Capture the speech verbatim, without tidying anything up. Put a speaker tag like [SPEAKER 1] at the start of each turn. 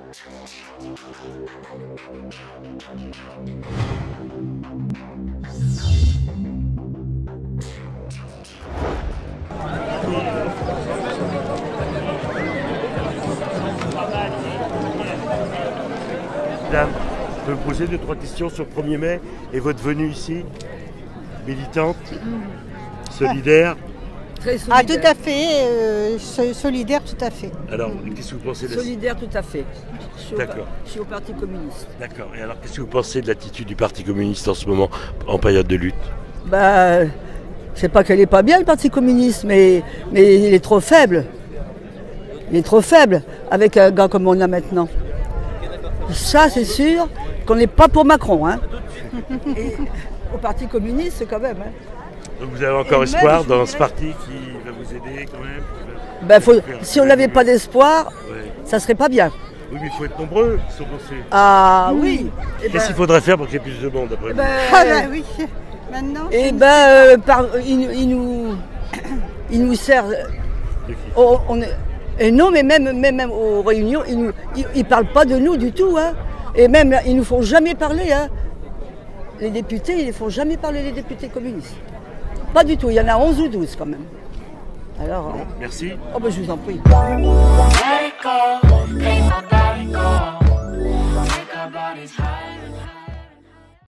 [SPEAKER 1] Madame, je peux vous poser deux, trois questions sur le premier mai et votre venue ici? Militante, solidaire.
[SPEAKER 2] Très solidaire.
[SPEAKER 3] Ah, tout à fait, euh, solidaire, tout à fait.
[SPEAKER 1] Alors, qu'est-ce que vous pensez de la...
[SPEAKER 2] Solidaire, tout à fait. Je suis, au,
[SPEAKER 1] D'accord.
[SPEAKER 2] je suis au Parti communiste.
[SPEAKER 1] D'accord. Et alors, qu'est-ce que vous pensez de l'attitude du Parti communiste en ce moment, en période de lutte?
[SPEAKER 2] Bah, c'est pas qu'elle est pas bien, le Parti communiste, mais, mais il est trop faible. Il est trop faible avec un gars comme on a maintenant. Ça, c'est sûr qu'on n'est pas pour Macron. Hein. Et au Parti communiste, quand même. Hein.
[SPEAKER 1] Donc vous avez encore
[SPEAKER 2] Et
[SPEAKER 1] espoir
[SPEAKER 2] même,
[SPEAKER 1] dans
[SPEAKER 2] dirais...
[SPEAKER 1] ce parti qui va vous aider quand même?
[SPEAKER 2] Ben, faut, si on n'avait pas d'espoir,
[SPEAKER 1] ouais.
[SPEAKER 2] Ça serait pas bien.
[SPEAKER 1] Oui, mais il faut être nombreux, si on pensait.
[SPEAKER 2] Ah oui.
[SPEAKER 1] Qu'est-ce ben... qu'il faudrait faire pour qu'il y ait plus de monde après?
[SPEAKER 2] Ben,
[SPEAKER 3] ah ben oui, maintenant.
[SPEAKER 2] Et ben, euh, par, il, il nous, il nous sert. On, on est, et non, mais même, même, même aux réunions, ils ne ils, ils parlent pas de nous du tout. Hein. Et même, ils nous font jamais parler. Hein. Les députés, ils ne font jamais parler les députés communistes. Pas du tout. Il y en a onze ou douze quand même. Alors,
[SPEAKER 1] bon, merci.
[SPEAKER 2] Oh ben, je vous en prie.
[SPEAKER 4] Let it go, make my body go, make our bodies higher and higher.